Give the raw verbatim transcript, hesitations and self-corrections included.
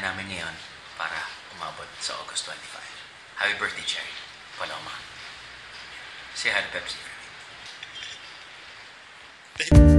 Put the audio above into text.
namin ngayon para umabot sa August twenty-five. Happy birthday, Cherry. Paloma. Say hi to Pepsi for me.